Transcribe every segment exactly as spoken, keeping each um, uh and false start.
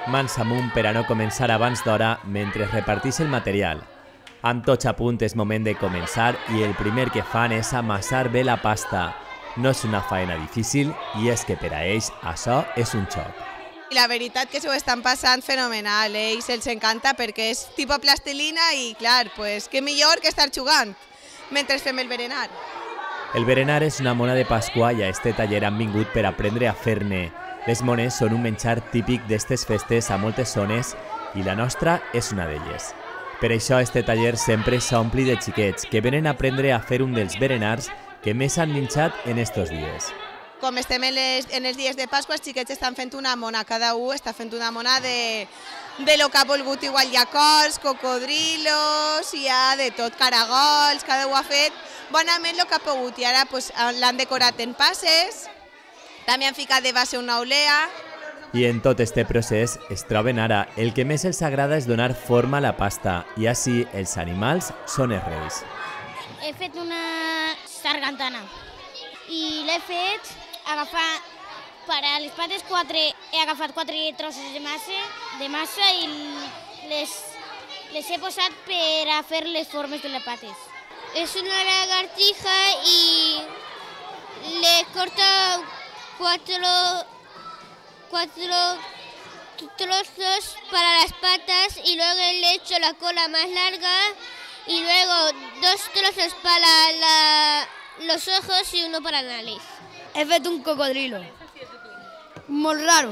mans amunt per a no començar abans d'hora mentre es reparteix el material. Amb tots a punt és moment de començar i el primer que fan és amassar bé la pasta. No és una feina difícil i és que per a ells això és un xoc. La veritat que s'ho estan passant fenomenal, eh? I se'ls encanta perquè és tipus plastilina i, clar, pues, què millor que estar jugant mentre fem el berenar. El berenar és una mona de Pasqua i a este taller han vingut per aprendre a fer-ne. Les mones són un menjar típic d'estes festes a moltes zones i la nostra és una d'elles. Per això este taller sempre s'ompli de xiquets que venen a aprendre a fer un dels berenars que més han minxat en estos dies. Com estem en, les, en els dies de Pasqua, els xiquets estan fent una mona, cada un està fent una mona de, de lo que ha volgut, igual hi ha cors, cocodrilos, hi ha de tot, caragols, cada un ha fet bonament el que ha pogut i ara pues, l'han decorat en passes, també han ficat de base una olea. I en tot este procés es troben ara. El que més els agrada és donar forma a la pasta i així els animals són els reis. He fet una sargantana i l'he fet agafar per a les pates quatre, he agafat quatre trossos de massa, de massa i les, les he posat per a fer les formes de les pates. És una lagartija i le corto cuatro, cuatro trozos para las patas y luego le echo la cola más larga y luego dos trozos para la, los ojos y uno para la nariz. He fet un cocodrilo molt raro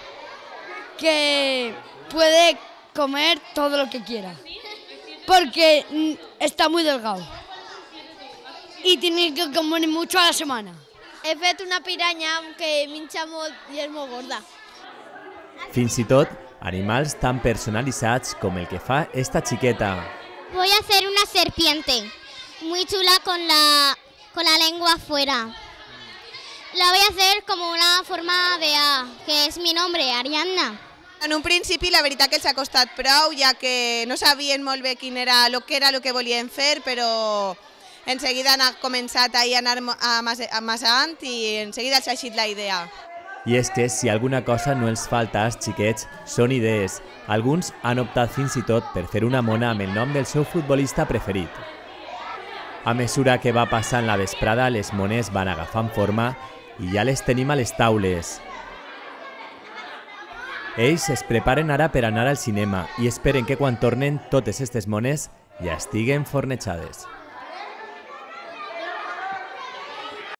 que puede comer todo lo que quiera porque está muy delgado y tiene que comer mucho a la semana. He fet una piranya que minxa molt i és molt gorda. Fins i tot animals tan personalitzats com el que fa esta xiqueta. Voy a hacer una serpiente muy chula con la, con la lengua afuera. La voy a hacer como una forma de A, que es mi nombre, Ariadna. En un principi la veritat que els ha costat prou, ja que no sabien molt bé quin era el que era el que volien fer, però en seguida han començat a anar amassant i en seguida els ha eixit la idea. I és que si alguna cosa no els falta als xiquets són idees. Alguns han optat fins i tot per fer una mona amb el nom del seu futbolista preferit. A mesura que va passant la vesprada, les mones van agafant forma i ja les tenim a les taules. Ells es preparen ara per anar al cinema i esperen que quan tornen totes aquestes mones ja estiguen fornejades.